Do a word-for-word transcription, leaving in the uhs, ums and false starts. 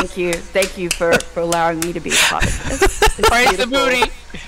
Thank you, thank you for, for allowing me to be a part of this. It's Praise the beautiful. booty.